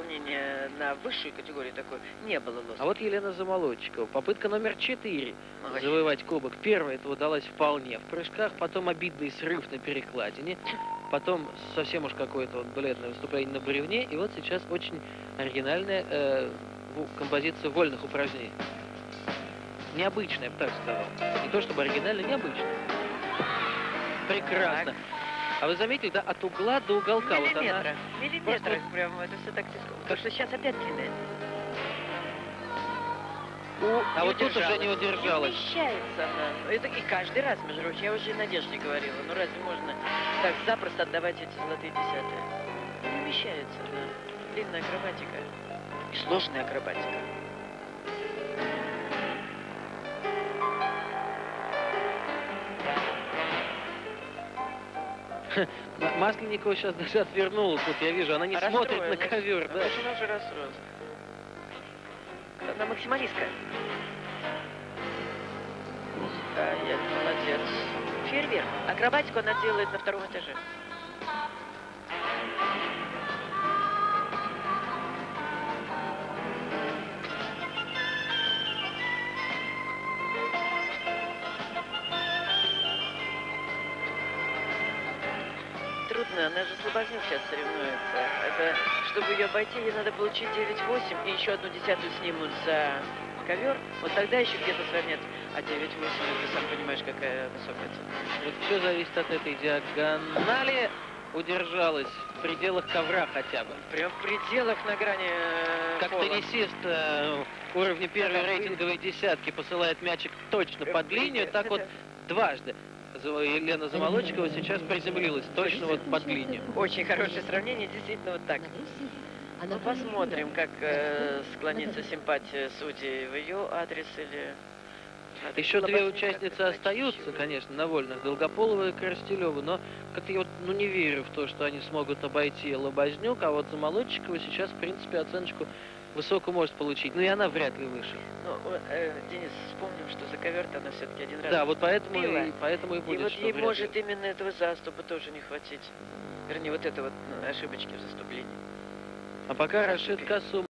исполнения на высшую категорию такой не было лоска. А вот Елена Замолодчикова. Попытка номер 4 Молодец. завоевать кубок. Первая это удалась вполне в прыжках, потом обидный срыв на перекладине, потом совсем уж какое-то вот бледное выступление на бревне, и вот сейчас очень оригинальная композиция вольных упражнений. Необычная, я бы так сказал. Не то чтобы оригинальная, необычная. Прекрасно. Так. А вы заметили, да, от угла до уголка. Вот она... Миллиметр, просто... прям это все так тяжело. Потому что сейчас опять длинная. А вот тут уже не удержалась. Не умещается она. Это и каждый раз, между прочим, я уже и Надежде говорила. Ну разве можно так запросто отдавать эти золотые десятые? Не умещается, да. Длинная акробатика. И сложная акробатика. Масленникова сейчас даже отвернулась. Вот я вижу, она не смотрит на ковер. Да. Она уже расстроилась. Она максималистка. Молодец. Фейерверк. Акробатику она делает на втором этаже. Трудно, она же слабознюк сейчас соревнуется. Это, чтобы ее обойти, ей надо получить 9,8 и еще 1/10 снимут за ковер. Вот тогда еще где-то сравнятся. А 9,8, ты сам понимаешь, какая высокая цена. Вот все зависит от этой диагонали. Удержалась в пределах ковра хотя бы. Прям в пределах на грани как пола. теннисист уровня первой рейтинговой десятки посылает мячик точно под линию, так вот дважды. Елена Замолодчикова сейчас приземлилась точно вот под линию. Очень хорошее сравнение, действительно вот так. Ну, посмотрим, как склонится симпатия судей в ее адрес или... Еще две участницы остаются, конечно, на вольных. Долгополова и Коростелева, но как-то я вот, не верю в то, что они смогут обойти Лобознюк, а вот Замолодчикова сейчас, в принципе, оценочку высокую может получить. Но и она вряд ли выше. Ну, Денис, вспомним, что за ковер-то она все-таки один раз. Да, вот поэтому и будет. И вот ей может именно этого заступа тоже не хватить. Вернее, вот это вот ошибочки в заступлении. А пока Рашид Касум